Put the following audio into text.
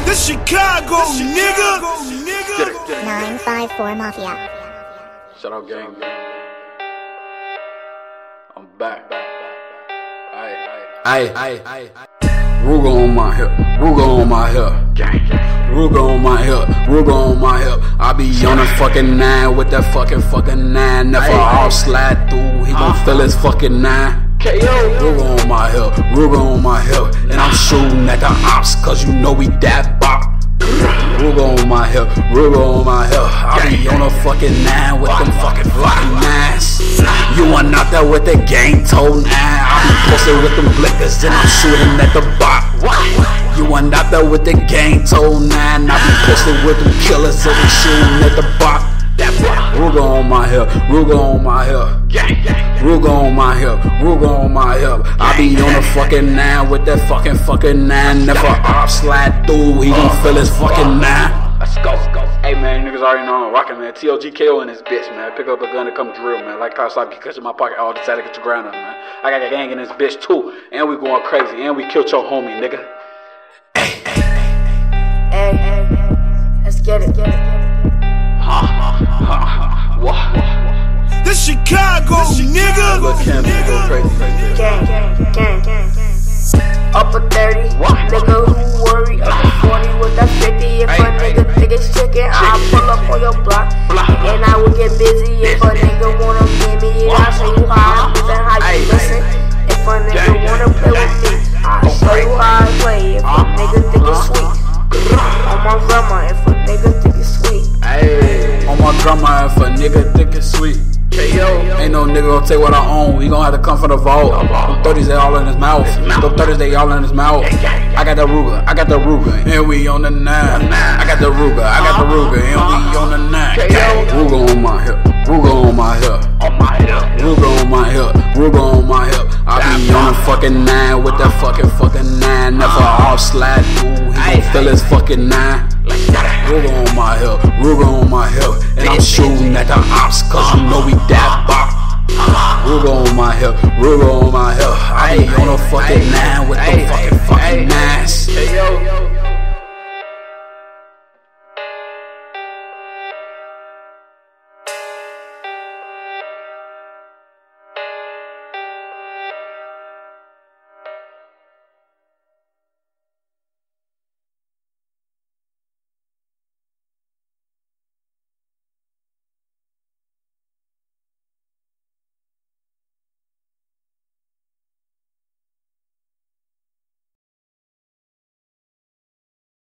This Chicago, nigga. 954 Mafia. Shout out gang. I'm back. Aye. Ruger on my hip, Ruger on my hip, Ruger on my hip, Ruger on my hip. I be on the fucking 9 with that fucking 9. Never all slide through, he gon' feel his fucking 9. Ruger on my hip, Ruger on my hip, and I'm shooting at the ops, cause you know we that bop. Ruger on my hip, Ruger on my hip. I be on a fucking 9 with them fucking 9s. You ain't out there with the gang toe 9. I be posted with them blickers and I'm shooting at the bot. You ain't out there with the gang toe 9. I be posted with them killers and we shooting at the bot. Ruger on my hip, Ruger on my hip, Ruger on my hip, Ruger on my hip. I be on a fucking 9 with that fucking 9. Never off slide through, he gon' feel his fucking 9. Let's go. Hey man, niggas already know I'm rocking, man. TOG KO in this bitch, man. Pick up a gun and come drill, man. Like I stop catching my pocket, all decided to get your ground up, man. I got a gang in this bitch too, and we going crazy, and we killed your homie, nigga. Hey, let's get it. This Chicago, nigga. Look, Kenn, go crazy. Gang. Up a 30, nigga who worry. Up a 40 with that 50. If a nigga think it's chicken, I'll pull up on your block. And I will get busy. If a nigga wanna give me it, I'll show you how I do and how you listen. If a nigga wanna play with me, I'll show you how I play. If a nigga think it's sweet, on my grandma, if a nigga think it's sweet. On my grandma, if a nigga think it's sweet. Ain't no nigga gon' take what I own, he gon' have to come for the vault. Them 30s, they all in his mouth. Them 30s, they all in his mouth. I got the Ruger, and we on the 9. I got the Ruger, and we on the 9. Ruger on my hip, Ruger on my hip, Ruger on my hip, Ruger on my hip. I be on the fucking 9 with that fucking 9. Never off slide through, he gon' feel his fucking 9. Ruger on my hip, Ruger on my hip, and I'm shooting at the ops, cause you know we that bop. Ruger on my hip, Ruger on my hip. I be on a fucking 9 with them fucking 9s.